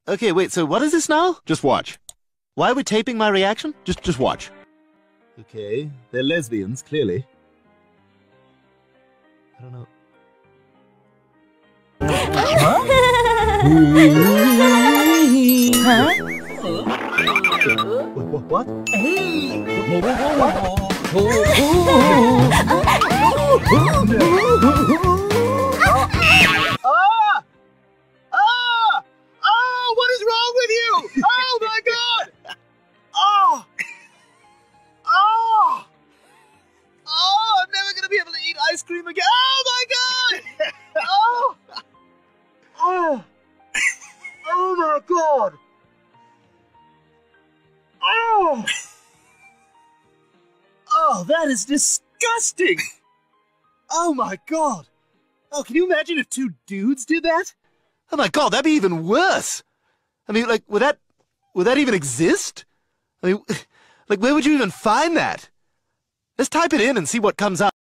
Okay, wait, so what is this now? Just watch. Why are we taping my reaction? Just watch. Okay, they're lesbians, clearly. I don't know. What? What is wrong with you? Oh my God! I'm never gonna be able to eat ice cream again. Oh my God! Oh my God! That is disgusting! Oh my God! Oh, can you imagine if two dudes did that? Oh my God, that'd be even worse! I mean, like, would that even exist? I mean, like, where would you even find that? Let's type it in and see what comes up.